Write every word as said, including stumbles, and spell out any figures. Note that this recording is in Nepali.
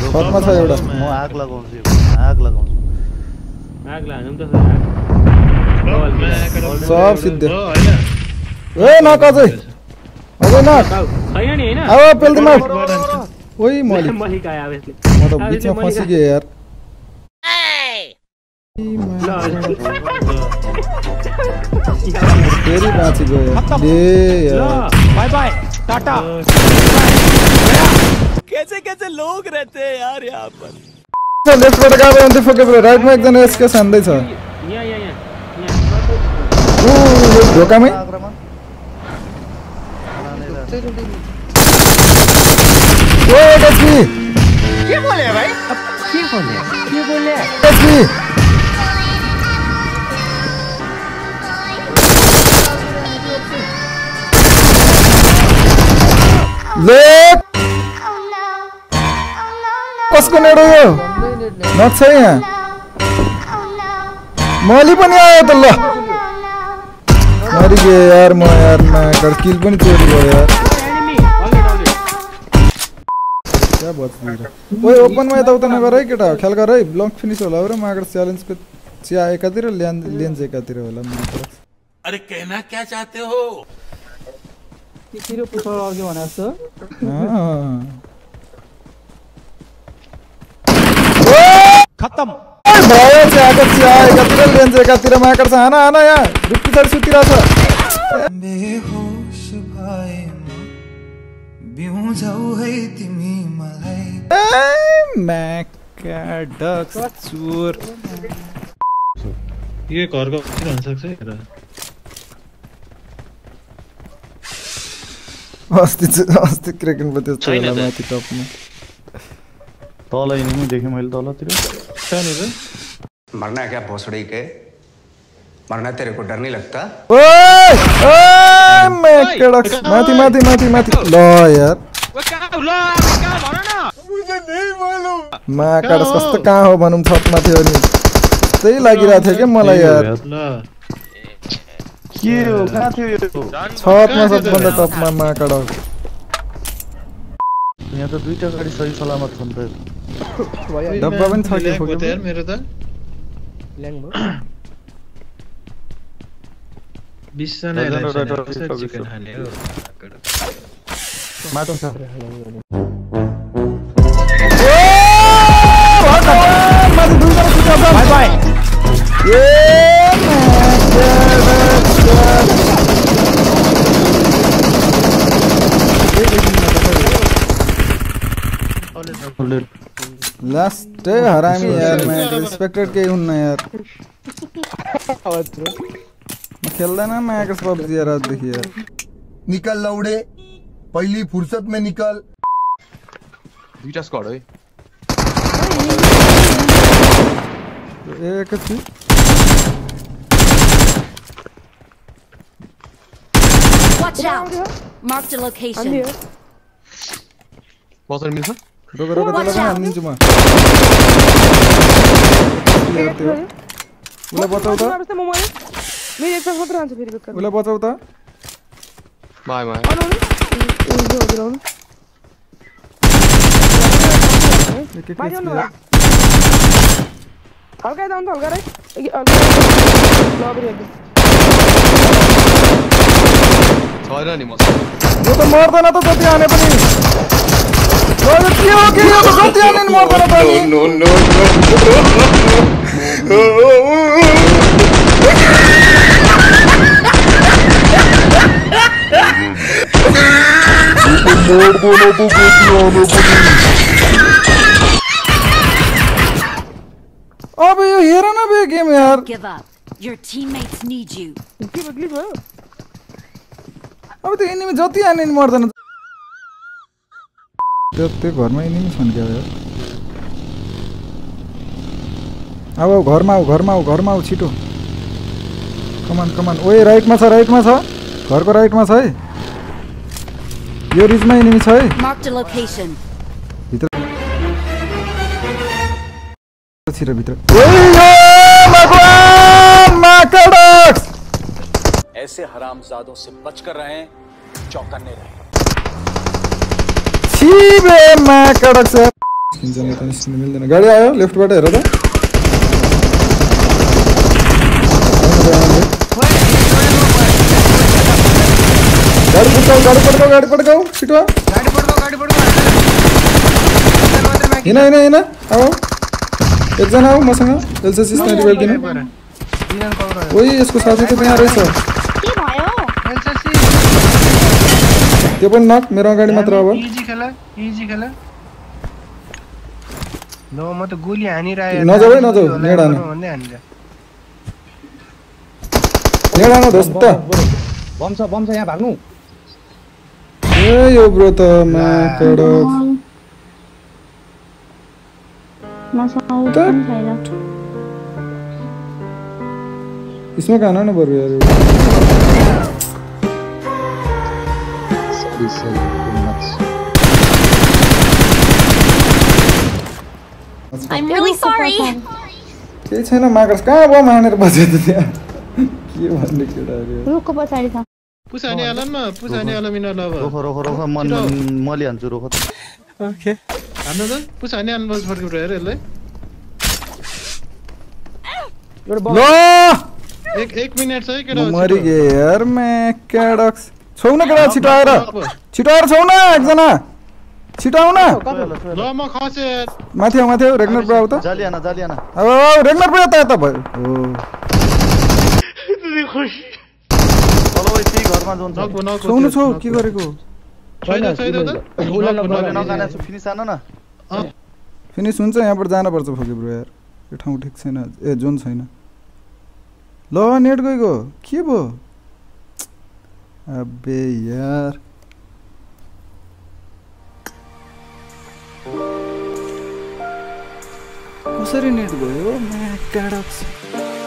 छतमा छ एउटा म आग लगाउँछु आग लगाउँछु आग लाग्नु त सब सिद्धे ए नक अझै अझै नक छैन नि हैन अब पेल्दै मार ओइ मली मली का आवे यसले म त बिचमा फसी गए यार फेरि बाँची गयो ए यार बाय बाय टाटा कैसे कैसे लोग रहते हैं यार यहाँ पर लेफ्टबाट गयो भने फोके ब्रो राइटमा एकजना एसके सान्दै छ यहाँ यहाँ यहाँ यहाँ ओ यो ढोकामै ओ एसपी क्या बोले भाई के बोले के बोले एसपी ले कसको नेडो यो नक छ यहाँ मली पनि आयो त ल मरि गए यार म यार मा किल पनि चोरी भयो यार क्या बच्नु ओए ओपनमा यताउता नगर है केटा ख्याल गर है ब्लक फिनिस होला र मागर च्यालेन्जको चिया एकातिर लेन्स एकातिर होला मात्र अरे कहना क्या चाहते हो किसिरो पुछौ अघि भने जस्तो खत्म भयो चियाको चिया एकातिर लेन्स एकातिर माकर छ हाना हाना यहाँ रुख पछाडि सुतिरहेछ बेहोस भए म बिउजाउ है तिमी मलाई म्याकडक्स चोर यो घरको हुन सक्छ हेर अस्ति अस्ति क्रेकन पो त्यो छोरा माथि टपमा तल इनिमी देखेँ मैले तलतिर कहाँनिर मरना है क्या भोसड़ी के मरना तेरे को डर नहीं लगता ओए ओए म्याकडक्स माथि माथि माथि माथि ल यार म्याकडक्स कस्तो कहाँ हो भनौँ छतमा थियो नि त्यही लागिरहेको थियो क्या मलाई यार के हो कहाँ थियो यो छतमा सबभन्दा टपमा म्याकडक्स यहाँ त दुईटा गाडी सही सलामत छन् त डब्बा पनि छ के फोक्यो यार मेरो त ल्याङ भयो बीस जना चिकन खाने हो माटो छ माथि दुईजना सुत्छ बाइ बाइ ए लास्ट हरामी यार मैं एक्सपेक्टेड के हुन्न यार म खेल्दैन म एक्स पबजी यार देखि यार निकल लौड़े पहली फुर्सत में निकल दुईटा स्क्वाड है एक छु Watch out! Mark the location. बसर मिल्छ रोक रोक त्यसलाई पनि हान्दिन्छु म उसलाई बचाउ त मेरो एक साथ मात्र हान्छ फेरि बेकार उसलाई बचाउ त बाय बाय हल्का जाउँ त हल्का रे छैन नि म यो त मर्दैन त जति हाने पनि यो के हो के यो त जति हाने नि मर्दैन त नि नो नो अब यो हेर न बे गेम यार Give up. Your teammates need you. के बदली भयो अब त्यो एनिमी जति हाने नि मर्दैन त्यो त्यो घरमा एनिमी छन् क्या यार अब घरमा आऊ घरमा आऊ घरमा आऊ छिटो कमान कमान ओए राइटमा छ राइटमा छ घरको राइटमा छ है यो रिजमा एनिमी छ है Mark the location. भित्र छिर भित्र ओए भगवान माकडक्स ऐसे हरामजादों से बचकर रहें चौकन्ने रहें छी बे माकडक्स निस्किन्छ नि त निस्किनु मिल्दैन गाडी आयो लेफ्टबाट हेर त गाडी पड्काऊ गाडी पड्काऊ गाडी पड्काऊ छिटो गाडी पड्काऊ गाडी पड्काऊ हिँड हिँड हिँड आऊ एकजना आऊ मसँग एलसीसी स्नाइपर किन ओइ यसको साथी त त्यहाँ रहेछ के भयो एलसीसी त्यो पनि नक मेरो अगाडि मात्र अब इजी खेल इजी खेल लो म त गोली हानिरहेको नजाऊ है नजाऊ नेड हान भन्दै हानिन्छ नेड हान दोस्त बम छ बम छ यहाँ भाग्नु ए यो ब्रो त माकड मसँग पनि छैन इसमें गाना ना बरु यार I'm really sorry. के छैन माकर्स कहाँ बम हानेर बजे त त्यहाँ के भन्ने केटा रे रुखको पछाडी छ पुसाने आलनमा पुसाने आलमिना लभ रोखो रोखो रोखो मन मलि हान्छु रोखो ओके हान्नु त पुसाने आलनमा फर्केर हेर यसलाई लो एक एक मिनेट छ है केटा मरि गए यार मैं कैडक्स छौ न केटा छिटो आएर छिटो आएर छौ न एकजना छिटो आउ न ल म खसे माथि आउ माथि आउ रेग्नर ब्रो आउ त जालियाना जालियाना अब रेग्नर ब्रो यता यता भयो हो चलो भाइ त्यही घरमा जोन छ छौ न छौ के गरेको छैन छैन त नगाना छु फिनिस आन न फिनिस हुन्छ यहाँबाट जानु पर्छ फके ब्रो यार यो ठाउँ ठिक छैन ए जोन छैन ल नेट गएको के भयो अबे यार कसरी नेट गयो म्याकडक्स